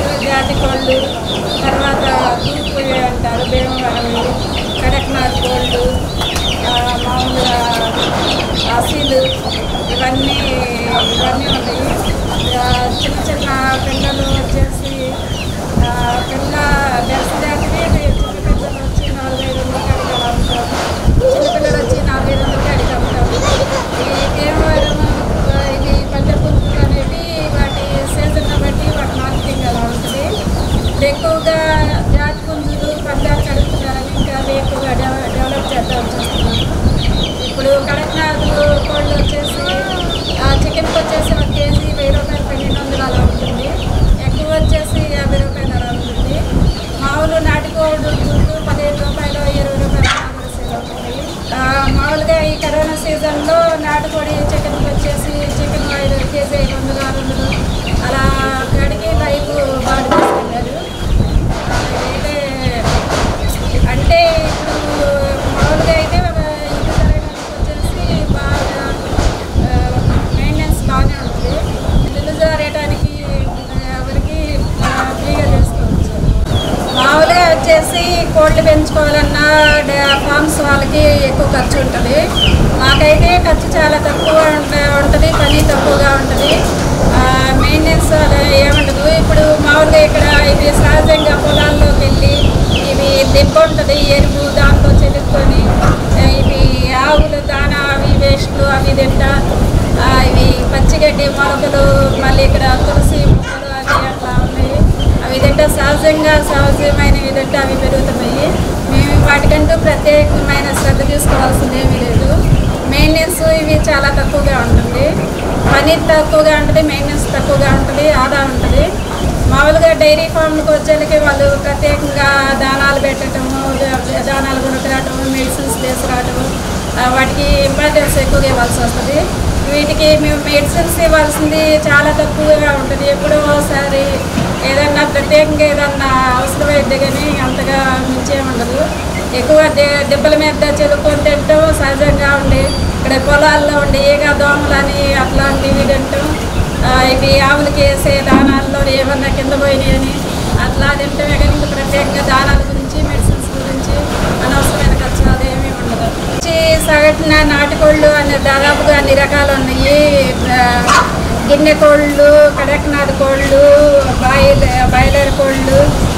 జాతి కోళ్ళు, తర్వాత తూర్పు అంటారు భీమవరం, కడక్నాథ్ కోళ్ళు, మామూలుగా అసీలు, ఇవన్నీ ఉంటాయి. చిన్న చిన్న పిల్లలు వచ్చేసి పిల్ల బెస్ట్ జాతివి చిన్న పిల్లలు వచ్చి 4-5 వందలకి అడిగి అమ్ముతారు. చిన్నపిల్లలు వచ్చి 4-5 వందలకి అడిగి అమ్ముతారు. ఈ భీమవరం ఇది పంజపుంజులు అనేవి వాటి సీజన్ బట్టి వాటి మార్కెటింగ్ అలా ఉంటుంది. ఎక్కువగా జాతి పుంజులు పంజాలు కడుగుతున్నారని ఇంకా అవి ఎక్కువగా డెవలప్ చేద్దాం చూస్తున్నాను. ఇప్పుడు కడక్నాథ్ కోళ్ళు వచ్చేసి చికెన్కి వచ్చేసి 1 కేజీ 1000 రూపాయలు 1200 అలా ఉంటుంది. ఎక్కువ వచ్చేసి 50 రూపాయలు అలా ఉంటుంది. మామూలు నాటుకోళ్ళు 15 రూపాయలు 20 రూపాయలు సేల్ అవుతుంది. మామూలుగా ఈ కరోనా సీజన్లో నాటుకోడి చికెన్కి వచ్చేసి చికెన్ 5 కేజీ 500 600 అలా కడిగి లైవ్ బాగా తీసుకున్నారు. అంటే ఇప్పుడు మామూలుగా అయితే ఇది జరగడానికి వచ్చేసి బాగా మెయింటెనెన్స్ బాగానే ఉంటుంది. ఇల్లు జరగడానికి ఎవరికి ఫ్రీగా చేసుకోవచ్చు. మామూలుగా వచ్చేసి కోళ్ళు పెంచుకోవాలన్నా ఫార్మ్స్ వాళ్ళకి ఎక్కువ ఖర్చు ఉంటుంది. మాకైతే ఖర్చు చాలా తక్కువ ఉంటుంది, పని తక్కువగా ఉంటుంది, మెయింటెనెన్స్ అలా ఏముండదు. ఇప్పుడు మామూలుగా ఇక్కడ ఇవి సహజంగా పొలాల్లోకి వెళ్ళి ఇవి దెబ్బ ఉంటుంది, ఎరువు దాంతో చెల్లుకొని ఇవి ఆవులు దానా అవి వేస్ట్లు అవి తింటా ఇవి పచ్చిగడ్డి మొలకలు మళ్ళీ ఇక్కడ తులసి మొక్కలు అవి అట్లా ఉన్నాయి. అవి తింటా సహజమైనవి తింటే అవి పెరుగుతున్నాయి. మేము వాటికంటూ ప్రత్యేకమైన శ్రద్ధ తీసుకోవాల్సింది ఏమీ లేదు. మెయింటెనెన్స్ ఇవి చాలా తక్కువగా ఉంటుంది, పని తక్కువగా ఉంటుంది, మెయింటెనెన్స్ తక్కువగా ఉంటుంది, ఆదా ఉంటుంది. మామూలుగా డైరీ ఫామ్కి వచ్చేళ్ళకి వాళ్ళు ప్రత్యేకంగా దానాలు పెట్టడము, దానాలు కొనుక్కరావటము, మెడిసిన్స్ తీసుకురావటము, వాటికి ఇంపార్టెన్స్ ఎక్కువగా ఇవ్వాల్సి వస్తుంది. వీటికి మేము మెడిసిన్స్ ఇవ్వాల్సింది చాలా తక్కువగా ఉంటుంది. ఎప్పుడో ఒకసారి ఏదన్నా ప్రత్యేకంగా ఏదన్నా అవసరమైతే కానీ అంతగా మించేముండదు. ఎక్కువ దెబ్బల మీద చెలుకొని తింటాం సహజంగా ఉండి ఇక్కడ పొలాల్లో ఉండి ఈగ దోమలని అట్లాంటివి తింటాం. ఇవి ఆవులకి వేసే దానాల్లో ఏమన్నా కింద పోయినాయి అని అట్లా తింటమే కానీ ఇంకా ప్రత్యేకంగా దానాల గురించి మెడిసిన్స్ గురించి అనవసరమైన ఖర్చు అదేమీ ఉండదు. సగటున నాటుకోళ్ళు అనే దాదాపుగా అన్ని రకాలు ఉన్నాయి. గిన్నె కోళ్ళు, కడక్నాథ్ కోళ్ళు, బాయిలర్ కోళ్ళు,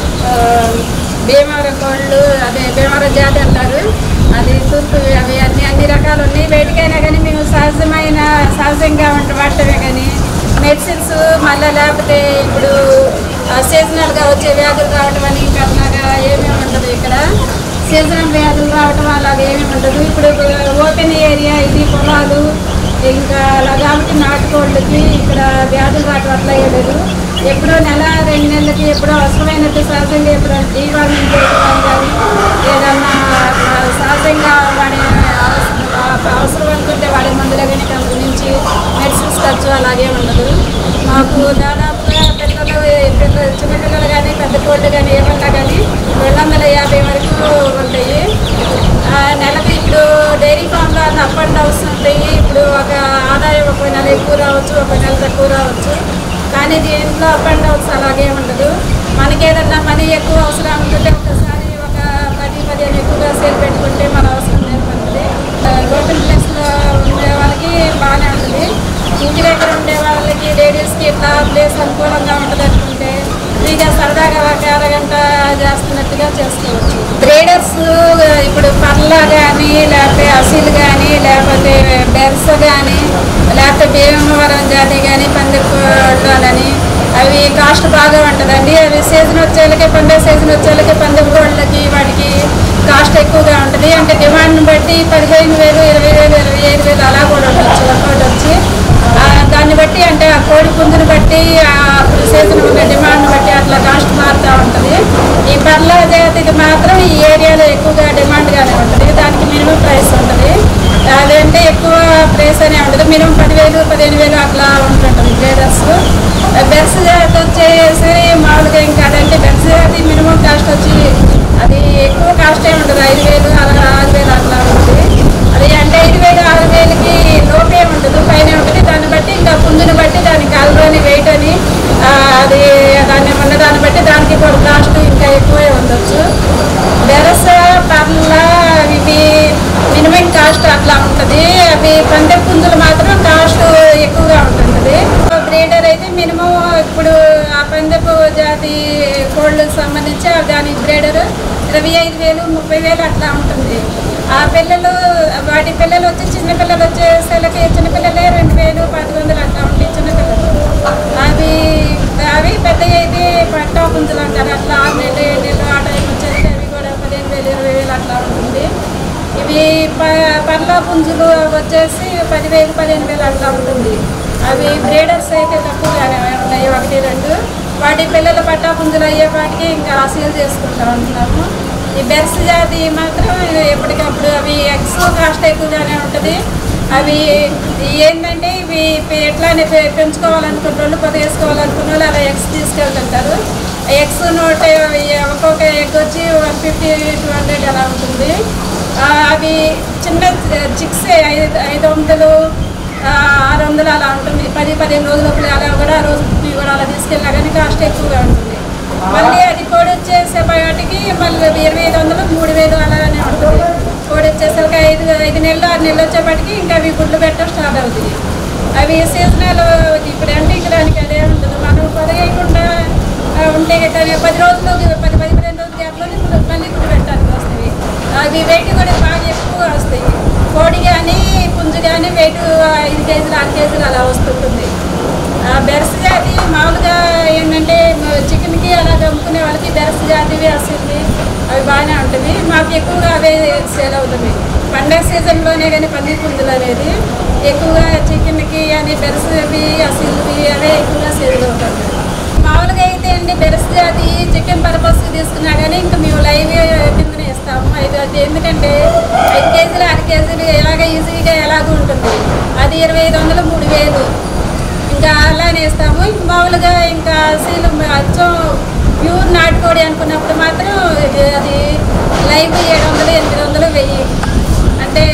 భీమవరం కోళ్ళు, అదే భీమవరం జాతి అంటారు, అది తూర్పు, అవి అన్ని రకాలు ఉన్నాయి. వేటికైనా కానీ మేము సహజంగా వాడటమే కానీ మెడిసిన్స్ మళ్ళీ లేకపోతే ఇప్పుడు సీజనల్గా వచ్చే వ్యాధులు రావటం అని ఇంకా అట్లాగా ఏమేమి ఉండదు. ఇక్కడ సీజనల్ వ్యాధులు రావటం అలాగే ఏమీ ఉండదు. ఇప్పుడు ఓపెన్ ఏరియా ఇది పొలాలు ఇంకా అలా కాబట్టి నాటుకోళ్ళకి ఇక్కడ వ్యాధులు రావటం అట్లా లేదు. ఎప్పుడో 1-2 నెలలకి ఎప్పుడో అవసరమైనట్టు సహజంగా ఎప్పుడో డీవార్మింగ్ చేయడం కానీ ఏదన్నా సహజంగా వాడే అవసరం అనుకుంటే వాడే మందులే కానీ కంపెనీ నుంచి మెడిసిన్స్ ఖర్చు అలాగే ఉండదు. మాకు దాదాపుగా చిన్నపిల్లలు కానీ పెద్ద కోళ్ళు కానీ ఏమన్నా కానీ 250 వరకు ఉంటాయి. నెలకి ఇప్పుడు డైరీ ఫామ్లో అప్ అండ్ డౌన్స్ ఉంటాయి. ఇప్పుడు ఒక ఆదాయం ఒక నెల ఎక్కువ రావచ్చు, ఒక నెల తక్కువ రావచ్చు, కానీ దీంట్లో అప్ అండ్ డౌన్స్ అలాగే ఉండదు. మనకి ఏదన్నా మనీ ఎక్కువ అవసరం అనుకుంటే ఒకసారి ఒక 10-15 ఎక్కువగా సేల్ పెట్టుకుంటే మన అవసరం ఏర్పడుతుంది. ఓపెన్ ప్లేస్లో ఉండే వాళ్ళకి బాగానే ఉంటుంది. ఇంటి దగ్గర ఉండే వాళ్ళకి లేడీస్కి ఇట్లా ప్లేస్ అనుకూలంగా ఉంటుంది అనుకుంటే ఫ్రీగా సరదాగా ఒక అరగంట చేస్తున్నట్టుగా చేసుకోవచ్చు. బ్రీడర్స్ ఇప్పుడు పర్ల కానీ లేకపోతే అసీలు కానీ లేకపోతే బెర్స్ కానీ లేకపోతే భీమవరం జాతి కానీ పందికోళ్ళని అవి కాస్ట్ బాగా ఉంటుందండి. అవి సీజన్ వచ్చేళ్ళకి పండే సీజన్ వచ్చేళ్ళకి పందికోళ్ళకి వాటికి కాస్ట్ ఎక్కువగా ఉంటుంది. అంటే డిమాండ్ని బట్టి 15,000 20,000 25,000 అలా కూడా ఉండొచ్చు ఒకటి వచ్చి. దాన్ని బట్టి అంటే ఆ కోడి పుంజుని బట్టి అప్పుడు సీజన్ ఉన్న డిమాండ్ని బట్టి అట్లా కాస్ట్ మారుతూ ఉంటుంది. ఈ పర్ల జాతికి మాత్రం ఈ ఏరియాలో ఎక్కువగా డిమాండ్గానే ఉంటుంది. దానికి మినిమం ప్రైస్ ఉంటుంది. అదంటే ఎక్కువ ప్రైస్ అనే ఉండదు. మినిమం 10,000-15,000 అట్లా ఉంటుంటుంది బ్రీడర్స్. బెర్స్ జాతి వచ్చేసి మామూలుగా ఇంకా అదంటే బెర్స్ జాతి మినిమం కాస్ట్ వచ్చి అది ఎక్కువ కాస్ట్ ఏమి ఉండదు. 5,000 అలా 6,000 అట్లా ఉంటుంది. అది అంటే 5,000-6,000కి లోపే ఉండదు, పైన ఉంటుంది. దాన్ని బట్టి ఇంకా పుంజుని బట్టి దాని కలర్ అని వెయిట్ అని అది కోళ్ళకు సంబంధించి దాని బ్రీడర్ 25,000 30,000 అట్లా ఉంటుంది. ఆ పిల్లలు వాటి పిల్లలు వచ్చి చిన్నపిల్లలు వచ్చేసరికి చిన్నపిల్లలే 2,000 1,500 అట్లా ఉంటాయి చిన్నపిల్లలు. అవి అవి పెద్ద అయితే పట్టా పుంజులు అంటారు. అట్లా 6 నెలలు 7 నెలలు ఆ టైం వచ్చేసి అవి కూడా 15,000 20,000 అట్లా ఉంటుంది. ఇవి పర్లా పుంజులు వచ్చేసి 10,000 15,000 అట్లా ఉంటుంది. అవి బ్రీడర్స్ అయితే తక్కువగానే ఉన్నాయి 1 2. వాటి పిల్లలు పట్టా పుంజులు అయ్యేపాటికి ఇంకా సీల్ చేసుకుంటా ఉంటున్నాము. ఈ బెర్స్ జాతి మాత్రం ఎప్పటికప్పుడు అవి ఎగ్స్ కాస్ట్ ఎక్కువగానే ఉంటుంది. అవి ఏంటంటే ఇవి ఎట్లానే పెంచుకోవాలనుకున్న వాళ్ళు పొదగేసుకోవాలనుకున్న వాళ్ళు అలా ఎగ్స్ తీసుకెళ్తుంటారు. ఎగ్స్ ఒక్కొక్క ఎగ్ వచ్చి 150 200 అలా ఉంటుంది. అవి చిన్న చిక్స్ 500 600 అలా ఉంటుంది. 10-15 రోజుల అలా కూడా రోజు కూడా అలా తీసుకెళ్ళినా కానీ కాస్ట్ ఎక్కువగా ఉంటుంది. మళ్ళీ అది కోడి వచ్చేసేపాటికి మళ్ళీ 2,500 3,000 అలానే ఉంటుంది. కోడి వచ్చేసరికి 5 నెలలు 6 నెలలు వచ్చేపాటికి ఇంకా అవి గుడ్లు పెట్టడం స్టార్ట్ అవుతుంది. అవి సీజనల్ ఇప్పుడు అంటే ఇంక దానికి అదే ఉంటుంది. మనం పొదగేయకుండా ఉంటే 10 రోజులు 10-15 రోజుల గ్యాప్లోనే మళ్ళీ గుడ్లు పెట్టడానికి వస్తాయి. అవి వెయిట్ కూడా బాగా ఎక్కువ వస్తాయి. కోడి కానీ పుంజు కానీ వెయిట్ 5 కేజీలు 6 కేజీలు అలా వస్తుంటుంది. బెర్స్ జాతి మామూలుగా ఏంటంటే చికెన్కి అలా అమ్ముకునే వాళ్ళకి బెర్స్ జాతివి అసలు అవి బాగానే ఉంటుంది. మాకు ఎక్కువగా అవే సేల్ అవుతుంది. పండగ సీజన్లోనే కానీ పంది పుంజులు అనేది ఎక్కువగా చికెన్కి అని బెర్స్వి అసలువి అవే ఎక్కువగా సేల్ అవుతుంది. మామూలుగా అయితే అండి బెర్స్ జాతి చికెన్ పర్పస్కి తీసుకున్నా కానీ ఇంకా మేము లైవ్ కిందనే ఇస్తాము. అది ఎందుకంటే 5 కేజీలు 6 కేజీలు ఎలాగ ఈజీగా ఎలాగ ఉంటుంది. అది 2,500 3,000 ఇంకా అలానే ఇస్తాము. ఇంక మామూలుగా ఇంకా అసలు అచ్చం ప్యూర్ నాటుకోడి అనుకున్నప్పుడు మాత్రం అది లైవ్ 700 800 1000 అంటే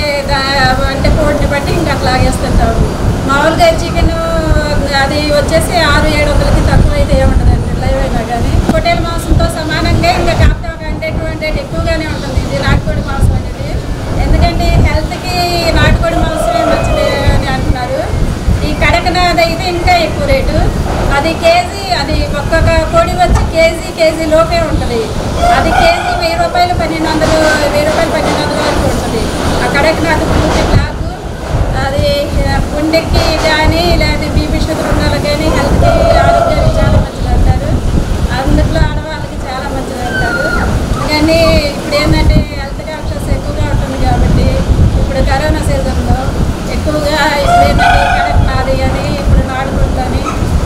కోడిని బట్టి ఇంకా అట్లా లాగేస్తుంటాము. మామూలుగా చికెన్ అది వచ్చేసి 600-700కి తక్కువ అయితే ఏముంటుందండి లైవ్ అయినా కానీ. పొట్టేల మాంసంతో సమానంగా ఇంకా కాకపోతే 100-200 ఎక్కువగానే ఉంటుంది ఇది నాటుకోడి మాంసం అనేది. ఎందుకంటే హెల్త్కి నాటుకోడి మాంసమే మంచిది అని అంటున్నారు. ఈ కడకనాథ్ అయితే ఇంకా ఎక్కువ రేటు. అది కేజీ అది ఒక్కొక్క కోడి వచ్చి కేజీ లోపే ఉంటుంది. అది కేజీ 1,000 రూపాయలు 1,200 1,000 వరకు ఉంటుంది. ఆ కడకనాథ్ పూర్తి బ్లాక్ అది గుండెకి కానీ లేదా బీపీ షుగర్ ఉన్న వాళ్ళకి కానీ హెల్త్కి ఆరోగ్యానికి చాలా మంచిది అంటారు. అందులో ఆడవాళ్ళకి చాలా మంచిది అంటారు. కానీ ఇప్పుడు ఏంటంటే హెల్త్ కాన్షియస్ ఎక్కువగా ఉంటుంది కాబట్టి ఇప్పుడు కరోనా సీజన్లో ఎక్కువగా ఇప్పుడు ఏంటంటే కడకనాథ్ అని ఇప్పుడు నాటుకోడి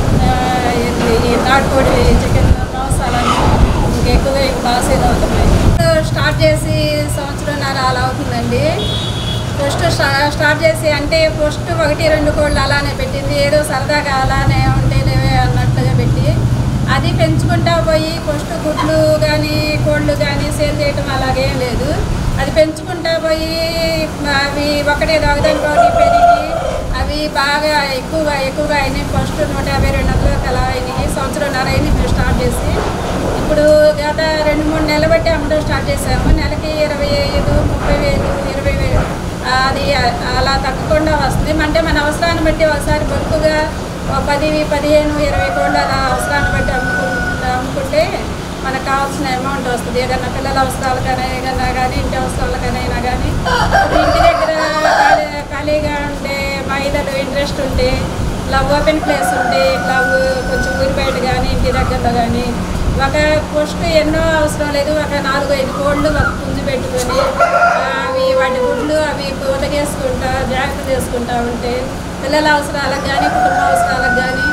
ఈ నాటుకోడి చికెన్ మాంసాలని ఇంకెక్కువగా బాగా సేల్ అవుతున్నాయి. స్టార్ట్ చేసి 1 సంవత్సరంన్నర అలా అవుతుందండి. ఫస్ట్ స్టార్ట్ చేసి అంటే ఫస్ట్ 1-2 కోళ్ళు అలానే పెట్టింది. ఏదో సరదాగా అలానే ఉంటేలేవే అన్నట్టుగా పెట్టి అది పెంచుకుంటా పోయి ఫస్ట్ గుడ్లు కానీ కోళ్ళు కానీ సేల్ చేయటం అలాగేం లేదు. అది పెంచుకుంటా పోయి అవి ఒకదానికొకటి పెరిగి అవి బాగా ఎక్కువగా అయినాయి. ఫస్ట్ 150-200 అలా అయినాయి. 1 సంవత్సరంన్నర అయింది మేము స్టార్ట్ చేసి. ఇప్పుడు గత 2-3 నెలలు బట్టి అమ్మడం స్టార్ట్ చేసాము. నెలకి 25,000 30,000 20,000 అది అలా తగ్గకుండా వస్తుంది. అంటే మన అవసరాన్ని బట్టి ఒకసారి బల్క్గా 10-15-20 కోళ్ళు అలా అవసరాన్ని బట్టి అమ్ముకుంటే మనకు కావాల్సిన అమౌంట్ వస్తుంది. ఏదైనా పిల్లల అవసరాలకైనా ఏదైనా కానీ ఇంటి అవసరాలకైనా కానీ ఇంటి దగ్గర ఖాళీగా ఉంటే మహిళలు ఇంట్రెస్ట్ ఉంటే ఇలా ఓపెన్ ప్లేస్ ఉంటే ఇట్లా కొంచెం ఊరి బయట కానీ ఇంటి దగ్గరలో కానీ ఒక ఫస్ట్ ఎన్నో అవసరం లేదు. ఒక 4-5 కోళ్ళు ఒక పుంజు పెట్టుకొని అవి వాటి గుడ్లు అవి ఉదగేసుకుంటా జాగ్రత్త చేసుకుంటా ఉంటే పిల్లల అవసరాలకు కానీ కుటుంబ అవసరాలకు కానీ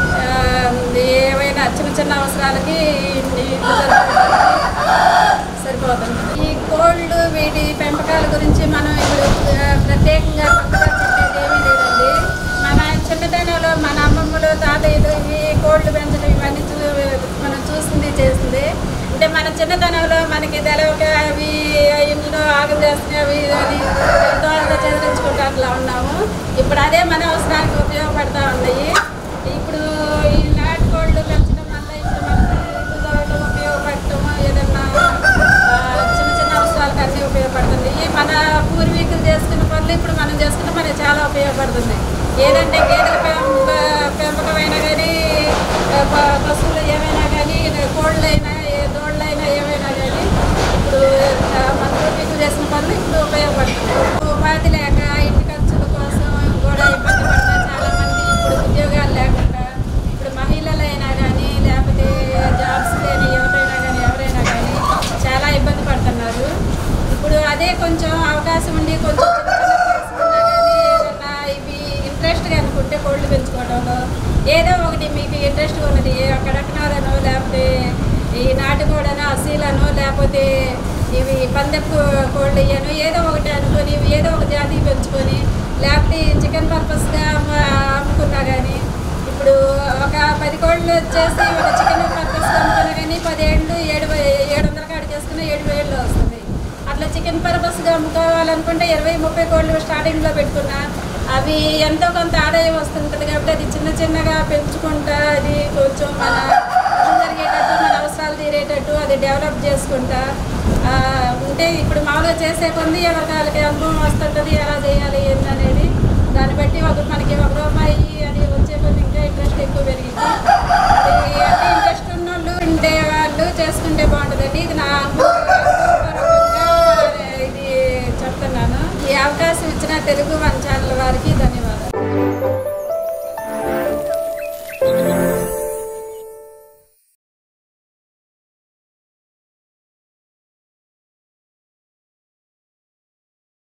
ఏవైనా చిన్న అవసరాలకి సరిపోతుంది. ఈ కోళ్ళు వీటి పెంపకాల గురించి మనం ఇప్పుడు ప్రత్యేకంగా కొత్తగా చెప్పేది ఏమీ లేదండి. మన చిన్నతనంలో మన అమ్మమ్మలు తాతయ్యలు ఇవి కోళ్ళు పెంచడం ఇవన్నీ మనం చూసింది చేసింది. అంటే మన చిన్నతనంలో మనకి తెలవక అవి ఇంట్లో ఆగం చేస్తున్నాయి అవి అని దోరగా చదివించుకుంటూ అట్లా ఉన్నాము. ఇప్పుడు అదే మన అవసరానికి ఉపయోగపడతా ఉన్నాయి. ఇప్పుడు ఈ నాటుకోళ్ళు పెంచడం వల్ల ఇప్పుడు మనకి ఉపయోగపడటం ఏదన్నా చిన్న అవసరాలకు అన్నీ ఉపయోగపడుతుంది. మన పూర్వీకులు చేసుకున్న పనులు ఇప్పుడు మనం చేసుకుంటే మనకి చాలా ఉపయోగపడుతుంది. ఏదంటే గేదెల పెంపకమైనా కానీ పశువులు ఏమైనా కానీ కోళ్ళు ఈ నాటుకోడను అసీలను లేకపోతే ఇవి పందెపు కోళ్ళు ఇయ్యను ఏదో ఒకటి అనుకొని ఏదో ఒక జాతి పెంచుకొని లేకపోతే చికెన్ పర్పస్గా అమ్ముకున్నా కానీ ఇప్పుడు ఒక 10 కోళ్ళు వచ్చేసి ఒక చికెన్ పర్పస్గా అమ్ముకున్నా కానీ 10 ఏళ్ళు 700 కాడికి వేసుకున్న 7,000 వస్తుంది. అట్లా చికెన్ పర్పస్గా అమ్ముకోవాలనుకుంటే 20-30 కోళ్ళు స్టార్టింగ్లో పెట్టుకున్నా అవి ఎంతో కొంత ఆదాయం వస్తుంటుంది కాబట్టి అది చిన్నగా పెంచుకుంటా అది కొంచెం మన జరిగేటట్టు మన అవసరాలు తీరేటట్టు అది డెవలప్ చేసుకుంటా ఉంటే ఇప్పుడు మామూలుగా చేసే కొంది ఎవరికి వాళ్ళకి అనుభవం వస్తుంటుంది ఎలా చేయాలి ఏంటనేది